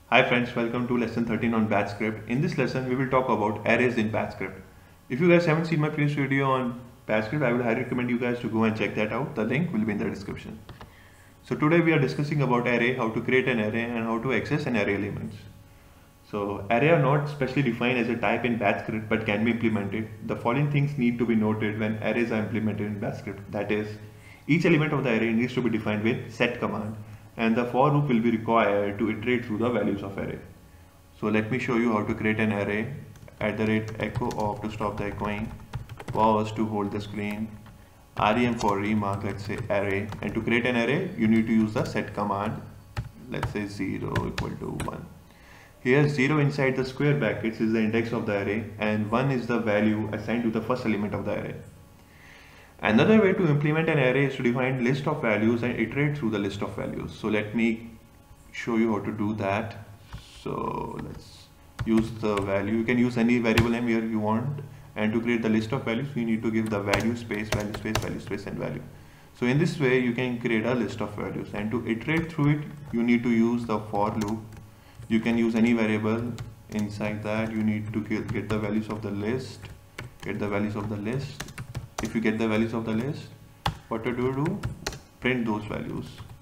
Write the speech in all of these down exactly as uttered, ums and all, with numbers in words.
Hi friends, welcome to lesson thirteen on Bash script. In this lesson, we will talk about arrays in Bash script. If you guys haven't seen my previous video on Bash script, I would highly recommend you guys to go and check that out. The link will be in the description. So today we are discussing about array, how to create an array and how to access an array elements. So array are not specially defined as a type in Bash script but can be implemented. The following things need to be noted when arrays are implemented in Bash script. That is, each element of the array needs to be defined with set command, and the for loop will be required to iterate through the values of array. So let me show you how to create an array. At the rate echo of to stop the echoing, pause to hold the screen, rem for remark, let's say array, and to create an array you need to use the set command. Let's say zero equal to one. Here zero inside the square brackets is the index of the array and one is the value assigned to the first element of the array. Another way to implement an array is to define list of values and iterate through the list of values. So let me show you how to do that. So let's use the value. You can use any variable name here you want, and to create the list of values you need to give the value space, value space, value space and value. So in this way you can create a list of values, and to iterate through it you need to use the for loop. You can use any variable. Inside that you need to get, get the values of the list, get the values of the list. If you get the values of the list, what to do, do print those values.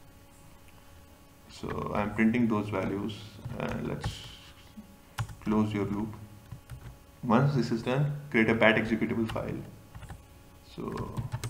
So I'm printing those values, and let's close your loop. Once this is done, create a bat executable file. So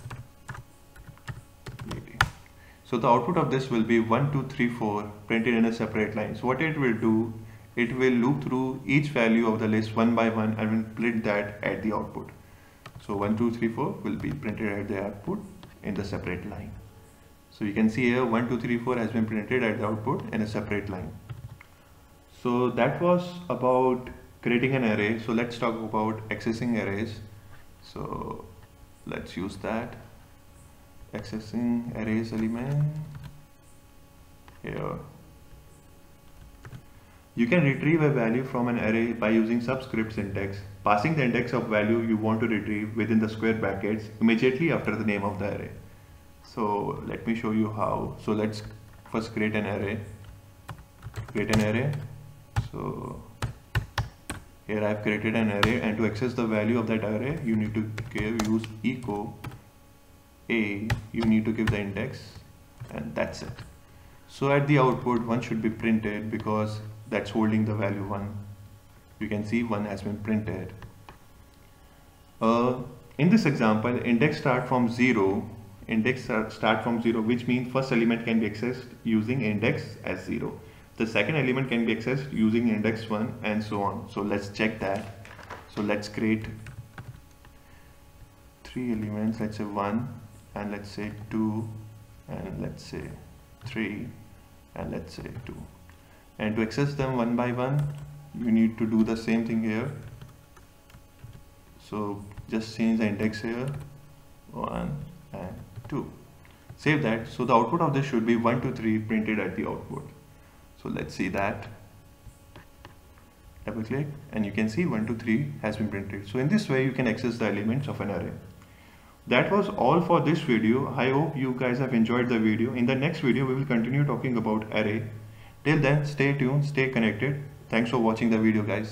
maybe so the output of this will be one two three four printed in a separate line. So what it will do, it will loop through each value of the list one by one and will print that at the output. So one two three four will be printed at the output in the separate line. So you can see here one two three four has been printed at the output in a separate line. So that was about creating an array. So let's talk about accessing arrays. So let's use that. Accessing arrays element here. You can retrieve a value from an array by using subscript syntax, passing the index of value you want to retrieve within the square brackets immediately after the name of the array. So let me show you how. So let's first create an array. Create an array. So here I have created an array, and to access the value of that array you need to give, use echo a, you need to give the index, and that's it. So at the output one should be printed because that's holding the value one. You can see one has been printed. Uh, in this example, index start from zero. Index start from zero, which means first element can be accessed using index as zero. The second element can be accessed using index one, and so on. So let's check that. So let's create three elements. Let's say one, and let's say two, and let's say three, and let's say two. And to access them one by one, you need to do the same thing here. So just change the index here, one and two. Save that. So the output of this should be one two three printed at the output. So let's see that. Double click, and you can see one two three has been printed. So in this way you can access the elements of an array. That was all for this video. I hope you guys have enjoyed the video. In the next video we will continue talking about array. Till then, stay tuned, stay connected. Thanks for watching the video, guys.